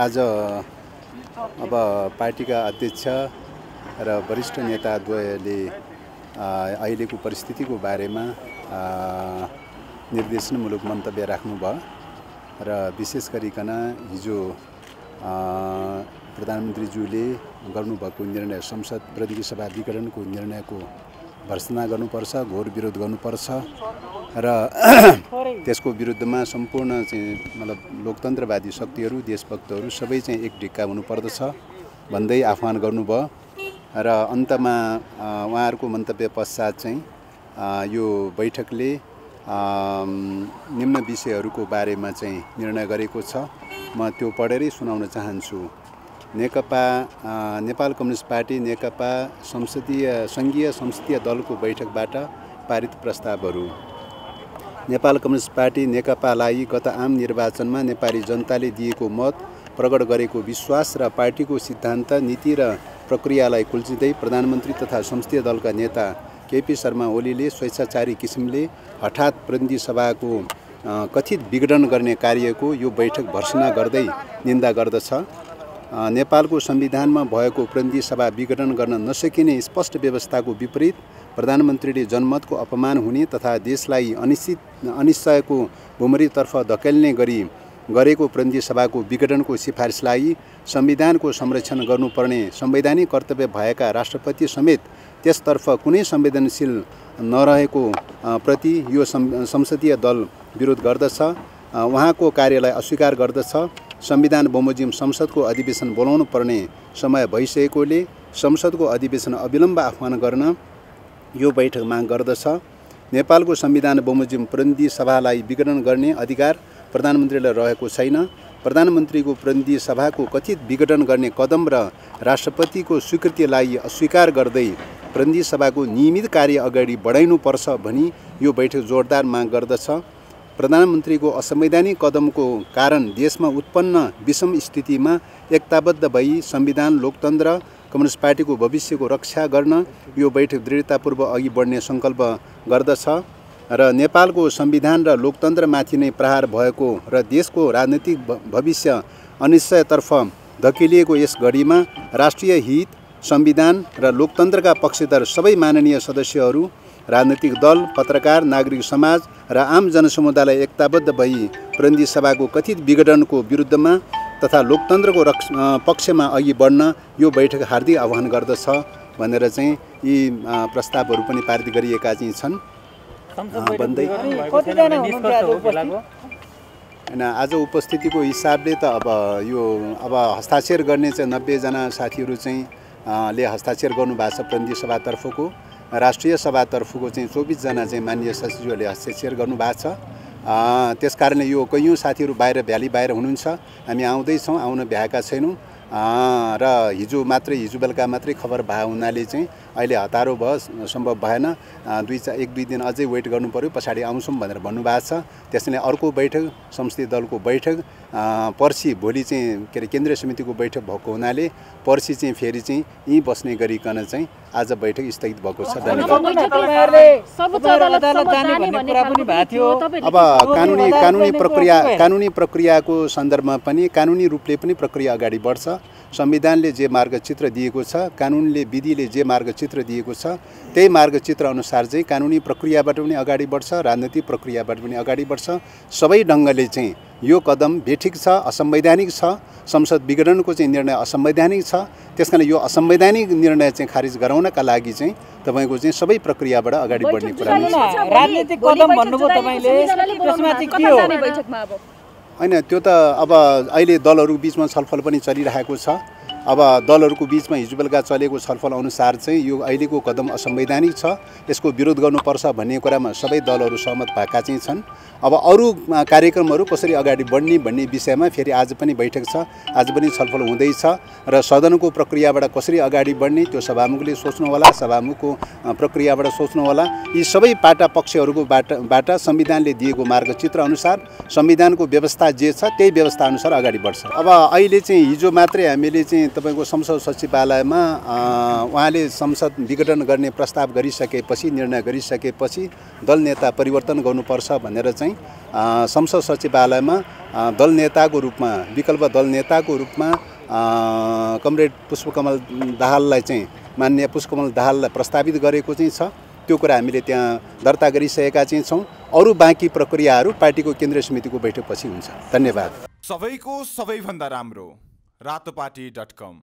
आज अब पार्टीका अध्यक्ष र वरिष्ठ नेताद्वयले अहिलेको परिस्थितिको बारेमा निर्देशनमूलक मन्तव्य राख्नुभयो र विशेष गरिकन हिजो प्रधानमन्त्रीज्यूले गर्नुभएको निर्णय संसद प्रतिनिधि सभा विघटनको निर्णयको भर्त्सना गर्नुपर्छ, घोर विरोध गर्नुपर्छ र त्यसको विरुद्धमा सम्पूर्ण मतलब लोकतन्त्रवादी शक्तिहरू, देशभक्तहरू सबै एक ढिक्का हुनुपर्दछ भन्दै आह्वान गर्नुभयो र अन्तमा उहाँहरूको मन्तव्य पश्चात यो बैठकले निम्न विषयहरूको बारेमा निर्णय गरेको छ। म त्यो पढेरै सुनाउन चाहन्छु। नेकपा नेपाल कम्युनिस्ट पार्टी नेकपा सङ्घीय संसदीय दलको बैठकबाट पारित प्रस्तावहरू। नेपाल कम्युनिस्ट पार्टी नेकपालाई गत आम निर्वाचनमा नेपाली जनताले दिएको मत, प्रकट गरेको विश्वास र पार्टीको सिद्धान्त, नीति र प्रक्रियालाई कुल्चिँदै प्रधानमन्त्री तथा संसदीय दलका नेता केपी शर्मा ओलीले स्वेच्छाचारी किसिमले हठात प्रतिनिधि सभाको कथित विघटन गर्ने कार्यको यो बैठक भर्त्सना गर्दै निन्दा गर्दछ। नेपालको संविधानमा भएको प्रतिनिधि सभा विघटन गर्न नसकिने स्पष्ट व्यवस्थाको विपरीत प्रधानमन्त्रीले जनमतको अपमान हुने तथा देशलाई अनिश्चयको भुमरीतर्फ धकेल्ने गरी गरेको प्रतिनिधि सभाको विघटनको सिफारिसलाई संविधानको संरक्षण गर्नुपर्ने संवैधानिक कर्तव्य भएका राष्ट्रपति समेत त्यसतर्फ कुनै संवेदनशील नरहेको प्रति यो संसदीय दल विरोध गर्दछ। उहाँको कार्यलाई अस्वीकार गर्दछ। संविधान बमोजिम संसदको अधिवेशन बोलाउनु पर्ने समय भइसकेकोले संसदको अधिवेशन अविलम्ब आह्वान गर्न यो बैठक माग गर्दछ। नेपालको संविधान बमोजिम प्रतिनिधि सभालाई विघटन गर्ने अधिकार प्रधानमन्त्रीलाई रहेको छैन। प्रधानमन्त्रीको प्रतिनिधि सभाको कथित विघटन गर्ने कदम र राष्ट्रपतिको स्वीकृतिलाई अस्वीकार गर्दै प्रतिनिधि सभाको नियमित कार्य अगाडि बढाइनुपर्छ भनी यो बैठक जोरदार माग गर्दछ। प्रधानमन्त्रीको असंवैधानिक कदमको कारण देशमा उत्पन्न विषम स्थितिमा एकताबद्ध भई संविधान, लोकतन्त्र, कम्युनिस्ट पार्टीको भविष्यको रक्षा गर्न यो बैठक दृढतापूर्वक अघि बढ्ने सङ्कल्प गर्दछ र नेपालको संविधान र लोकतन्त्रमाथि नै प्रहार भएको र देशको राजनीतिक भविष्य अनिश्चयतर्फ धकेलिएको यस घडीमा राष्ट्रिय हित, संविधान र लोकतन्त्रका पक्षधर सबै माननीय सदस्यहरू, राजनीतिक दल, पत्रकार, नागरिक समाज र आम जनसमुदायलाई एकताबद्ध भई प्रतिनिधि सभाको कथित विघटनको विरुद्धमा तथा लोकतन्त्रको पक्षमा अघि बढ्न यो बैठक हार्दिक आह्वान गर्दछ भनेर यी प्रस्तावहरू पनि पारित गरिएका छन् भन्दै हैन। आज उपस्थितिको हिसाबले त अब हस्ताक्षर गर्ने 90 जना साथीहरू ले हस्ताक्षर गर्नु भएको छ। प्रतिनिधि सभातर्फको, राष्ट्रिय सभातर्फको 24 जना माननीय सचिवहरूले हस्ताक्षर गर्नु भएको छ। त्यसकारणले यो कैयौँ साथीहरू बाहिर भ्याली बाहिर हुनुहुन्छ। हामी आउँदैछौँ, आउन भ्याएका छैनौँ र हिजो बेलुका मात्रै खबर भए हुनाले अहिले हतारो भयो, सम्भव भएन। 1-2 दिन अझै वेट गर्नु पर्यो, पछाडि आउँछौँ भनेर भन्नुभएको छ। त्यसैले अर्को बैठक संसदीय दलको बैठक पर्सि भोलि के अरे केन्द्रीय समितिको बैठक भएको हुनाले पर्सि फेरि यहीँ बस्ने गरिकन आज बैठक स्थगित भएको छ। अब कानुनी प्रक्रियाको सन्दर्भमा पनि कानुनी रूपले पनि प्रक्रिया अगाडि बढ्छ। संविधानले जे मार्गचित्र दिएको छ, कानुनले विधिले जे मार्गचित्र दिएको छ, त्यही मार्गचित्र अनुसार कानुनी प्रक्रियाबाट पनि अगाडि बढ्छ, राजनीतिक प्रक्रियाबाट पनि अगाडि बढ्छ। सबै ढङ्गले यो कदम बेठिक छ, असंवैधानिक छ। संसद विघटनको निर्णय असंवैधानिक छ। त्यसकारण यो असंवैधानिक निर्णय खारिज गराउनका लागि तपाईको सबै प्रक्रियाबाट अगाडि बढ्ने कुरा राजनीतिक कदम भन्नुभयो तपाईले, त्यसमाथि के हो हैन? त्यो त अब अहिले दलहरू बीचमा छलफल पनि चलिरहेको छ। अब दलहरूको बीचमा हिजो बेलुका चलेको छलफल अनुसार यो अहिलेको कदम असंवैधानिक छ, यसको विरोध गर्नुपर्छ भन्ने कुरामा सबै दलहरू सहमत भएका छन्। अब अरू कार्यक्रमहरू कसरी अगाडि बढ्ने भन्ने विषयमा फेरि आज पनि बैठक छ, आज पनि छलफल हुँदैछ र सदनको प्रक्रियाबाट कसरी अगाडि बढ्ने त्यो सभामुखले सोच्नु होला, सभामुखको प्रक्रियाबाट सोच्नु होला। यी सबै पाटा पक्षहरूको बाट संविधानले दिएको मार्गचित्र अनुसार संविधानको व्यवस्था जे छ त्यही व्यवस्था अनुसार अगाडि बढ्छ। अब अहिले हिजो मात्रै हामीले तपाईँको संसद सचिवालयमा उहाँले संसद विघटन गर्ने प्रस्ताव गरिसकेपछि, निर्णय गरिसकेपछि दल नेता परिवर्तन गर्नुपर्छ भनेर चाहिँ संसद सचिवालयमा दल नेताको रूपमा, विकल्प दल नेताको रूपमा कमरेड पुष्पकमल दाहाललाई चाहिँ, माननीय पुष्पकमल दाहाललाई प्रस्तावित गरेको चाहिँ छ। त्यो कुरा हामीले त्यहाँ दर्ता गरिसकेका चाहिँ छौँ। अरू बाँकी प्रक्रियाहरू पार्टीको केन्द्रीय समितिको बैठकपछि हुन्छ। धन्यवाद। सबैको सबैभन्दा राम्रो रातोपाटी.com